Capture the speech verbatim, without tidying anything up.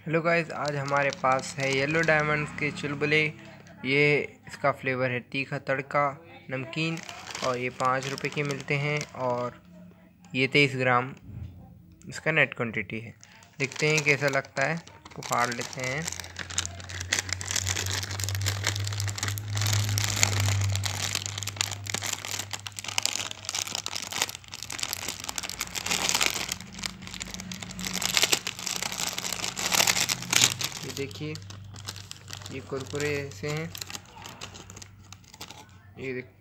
Hello guys, आज हमारे पास है येलो डायमंड्स के चुलबुले। ये इसका फ्लेवर है तीखा तड़का नमकीन और ये पाँच रुपए के मिलते हैं और ये तेईस ग्राम इसका नेट क्वांटिटी है। देखते हैं कैसा लगता है, तो फाड़ लेते हैं। ये देखिए, ये कुरकुरे ऐसे हैं, ये देख